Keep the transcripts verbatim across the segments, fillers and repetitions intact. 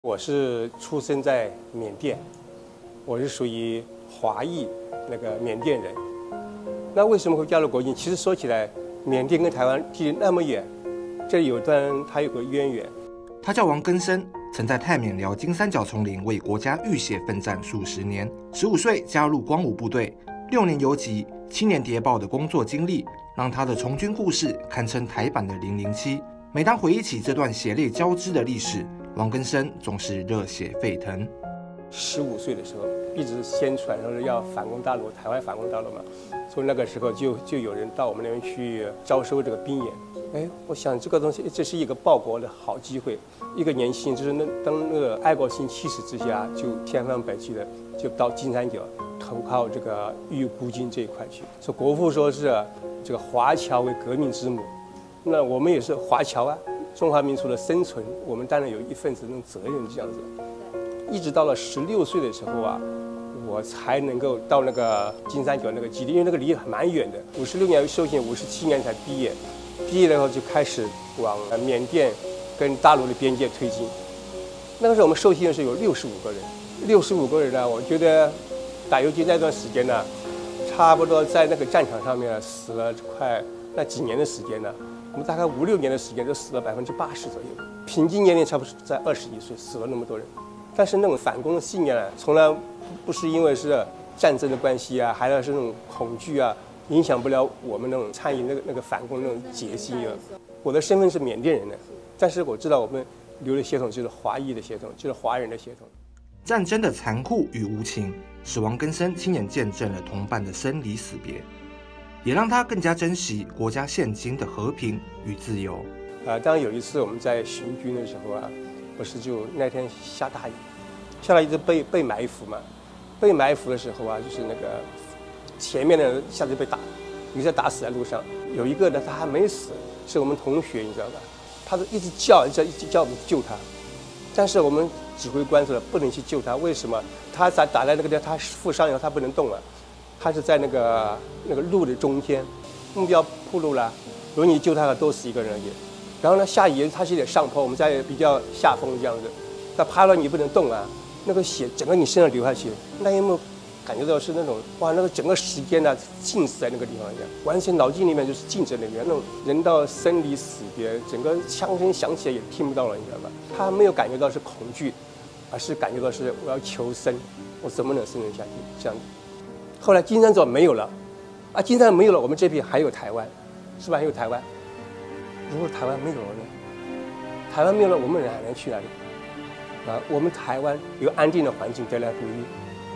我是出生在缅甸，我是属于华裔那个缅甸人。那为什么会加入国军？其实说起来，缅甸跟台湾距离那么远，这有段它有个渊源。 他叫王根生，曾在泰缅辽金三角丛林为国家浴血奋战数十年。十五岁加入光武部队，六年游击，七年谍报的工作经历，让他的从军故事堪称台版的零零七。每当回忆起这段血泪交织的历史，王根生总是热血沸腾。 十五岁的时候，一直宣传说是要反攻大陆，台湾反攻大陆嘛。从那个时候就就有人到我们那边去招收这个兵员。哎，我想这个东西，这是一个报国的好机会。一个年轻人就是那当那个爱国心驱使之下，就千方百计的就到金三角投靠这个豫孤军这一块去。说国父说是这个华侨为革命之母，那我们也是华侨啊。中华民族的生存，我们当然有一份子那种责任，这样子。一直到了十六岁的时候啊，我才能够到那个金三角那个基地，因为那个离蛮远的。五十六年受训，五十七年才毕业。毕业了以后就开始往缅甸跟大陆的边界推进。那个时候我们受训的是有六十五个人，六十五个人呢，我觉得打游击那段时间呢，差不多在那个战场上面死了快那几年的时间呢。我们大概五六年的时间就死了百分之八十左右，平均年龄差不多在二十一岁，死了那么多人。但是那种反攻的信念啊，从来不是因为是战争的关系啊，还是那种恐惧啊，影响不了我们那种参与那个那个反攻那种决心啊。我的身份是缅甸人的，但是我知道我们留的血统就是华裔的血统，就是华人的血统。 战争的残酷与无情，使王根生亲眼见证了同伴的生离死别。也让他更加珍惜国家现今的和平与自由。 呃，当有一次我们在行军的时候啊，不是就那天下大雨，下了一直被被埋伏嘛，被埋伏的时候啊，就是那个前面的人一下子被打，一下打死在路上。有一个呢，他还没死，是我们同学，你知道吧？他就一直叫，一直一直叫我们救他，但是我们指挥官说不能去救他，为什么？他在打在那个地方，他负伤以后他不能动了。他是在那个那个路的中间，目标暴露了，如果你救他的多死一个人而已。然后呢，下雨他是有点上坡，我们在比较下风这样子，他趴了你不能动啊，那个血整个你身上流下去，那有没有感觉到是那种哇，那个整个时间呢静止在那个地方一样，完全脑筋里面就是静止那边，那种人到生离死别，整个枪声响起来也听不到了，你知道吧？他没有感觉到是恐惧，而是感觉到是我要求生，我怎么能生存下去这样子。后来金三角没有了，啊，金三角没有了，我们这边还有台湾，是吧？还有台湾。如果台湾没有了呢？台湾没有了，我们人还能去哪里？啊，我们台湾有安定的环境得来不易。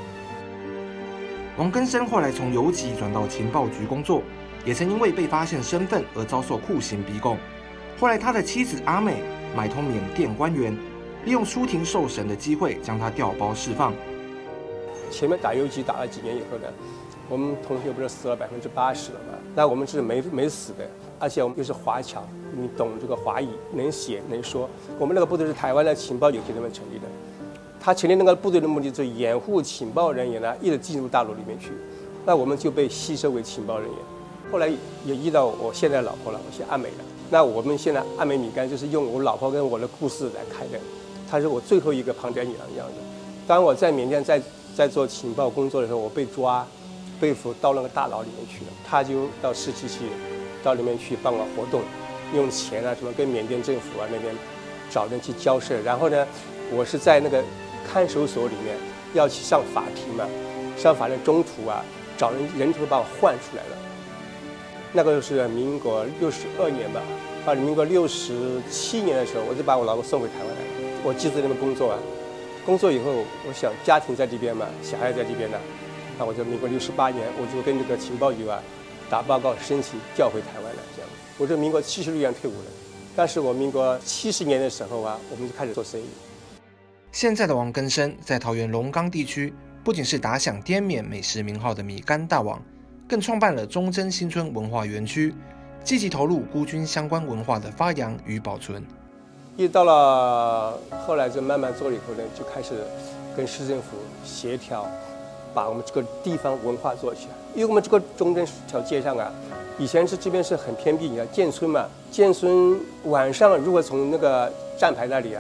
王根生后来从游击转到情报局工作，也曾因为被发现身份而遭受酷刑逼供。后来他的妻子阿美买通缅甸官员，利用出庭受审的机会将他调包释放。 前面打游击打了几年以后呢，我们同学不是死了百分之八十了吗？那我们是没没死的，而且我们又是华侨，你懂这个华语，能写能说。我们那个部队是台湾的情报游击队们成立的，他成立那个部队的目的就是掩护情报人员呢一直进入大陆里面去，那我们就被吸收为情报人员。后来也遇到我现在老婆了，我现在阿美了。那我们现在阿美米干就是用我老婆跟我的故事来开的，她是我最后一个庞德女郎一样的。当我在缅甸在在做情报工作的时候，我被抓，被俘到那个大牢里面去了。他就到市区去，到里面去帮我活动，用钱啊什么跟缅甸政府啊那边找人去交涉。然后呢，我是在那个看守所里面要去上法庭嘛，上法庭中途啊找人人头把我换出来了。那个是民国六十二年吧，啊，民国六十七年的时候，我就把我老婆送回台湾来了。我继续在那边工作啊。工作以后，我想家庭在这边嘛，小孩在这边呢，那我就民国六十八年，我就跟这个情报局啊打报告申请调回台湾来，这样。我是民国七十六年退伍的，但是我民国七十年的时候啊，我们就开始做生意。 现在的王根生在桃园龙岗地区，不仅是打响滇缅美食名号的米干大王，更创办了忠贞新村文化园区，积极投入孤军相关文化的发扬与保存。 一直到了后来就慢慢做了以后呢，就开始跟市政府协调，把我们这个地方文化做起来。因为我们这个忠贞条街上啊，以前是这边是很偏僻，你看建村嘛，建村晚上如果从那个站牌那里啊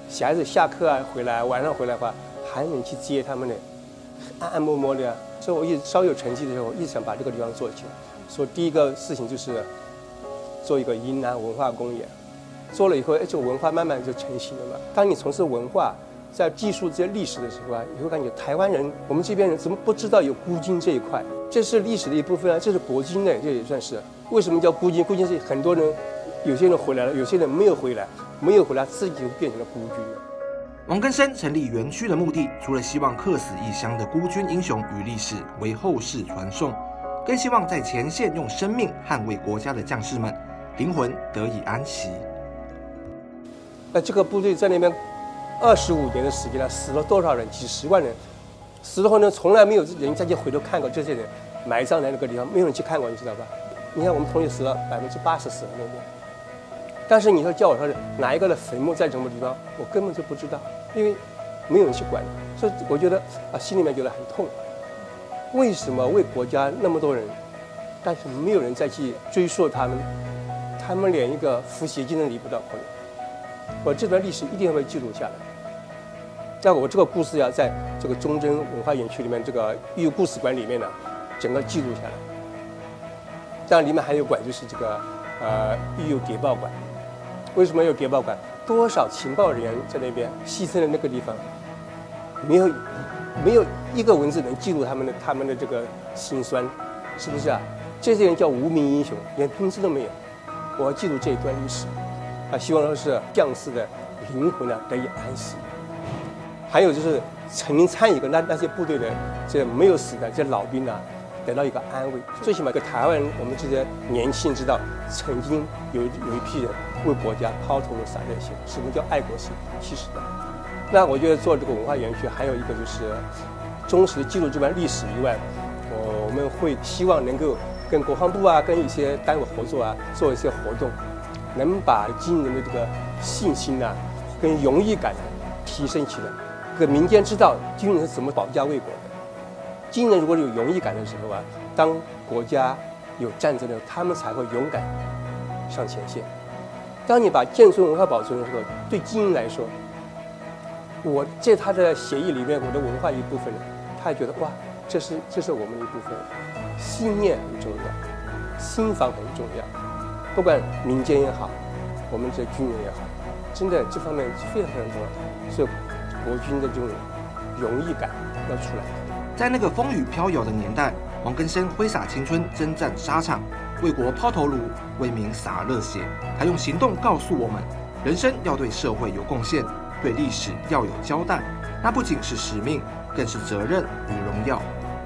小孩子下课啊回来，晚上回来的话，还能去接他们呢，按按摩摩的呀。所以我一直稍有成绩的时候，一直想把这个地方做起来。所以第一个事情就是做一个云南文化公园。做了以后，哎，这个文化慢慢就成型了嘛。当你从事文化，在记述这些历史的时候啊，你会感觉台湾人，我们这边人怎么不知道有孤军这一块？这是历史的一部分啊，这是国军的，这也算是。为什么叫孤军？孤军是很多人，有些人回来了，有些人没有回来，没有回来自己就变成了孤军了。 王根生成立园区的目的，除了希望客死异乡的孤军英雄与历史为后世传颂，更希望在前线用生命捍卫国家的将士们灵魂得以安息。 那这个部队在那边二十五年的时间了，死了多少人？几十万人。死了后呢，从来没有人再去回头看过这些人埋葬在那个地方，没有人去看过，你知道吧？你看我们同学死了百分之八十死了那边，但是你说叫我说哪一个的坟墓在什么地方，我根本就不知道，因为没有人去管。所以我觉得啊，心里面觉得很痛。为什么为国家那么多人，但是没有人再去追溯他们？他们连一个服协金都离不到可能。我这段历史一定会记录下来。在我这个故事要在这个忠贞文化园区里面这个寓有故事馆里面呢，整个记录下来。当然里面还有馆，就是这个呃寓有谍报馆。为什么有谍报馆？多少情报人员在那边牺牲的那个地方，没有没有一个文字能记录他们的他们的这个辛酸，是不是啊？这些人叫无名英雄，连名字都没有。我要记录这一段历史。啊，希望说是将士的灵魂呢得以安息。还有就是曾经参与过那那些部队的这没有死的这老兵呢，得到一个安慰。最起码给台湾人，我们这些年轻人知道，曾经有有一批人为国家抛头颅洒热血。什么叫爱国心？其实的。那我觉得做这个文化园区，还有一个就是忠实记录这段历史以外，我我们会希望能够跟国防部啊，跟一些单位合作啊，做一些活动。能把军人的这个信心啊，跟荣誉感提升起来，给民间知道军人是怎么保家卫国的。军人如果有荣誉感的时候啊，当国家有战争的时候，他们才会勇敢上前线。当你把建村文化保存的时候，对军人来说，我在他的协议里面，我的文化一部分，他也觉得哇，这是这是我们的一部分，信念很重要，心防很重要。不管民间也好，我们这军人也好，真的这方面非常非常重要。所以国军的这种荣誉感要出来。 在那个风雨飘摇的年代，王根生挥洒青春，征战沙场，为国抛头颅，为民洒热血。他用行动告诉我们，人生要对社会有贡献，对历史要有交代。那不仅是使命，更是责任与荣耀。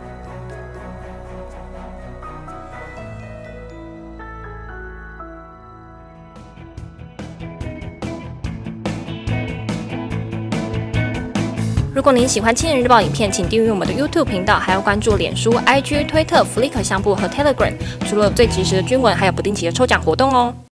如果您喜欢《青年日报》影片，请订阅我们的 YouTube 频道，还要关注脸书、I G、推特、Flickr 相簿和 Telegram。除了最及时的军文，还有不定期的抽奖活动哦。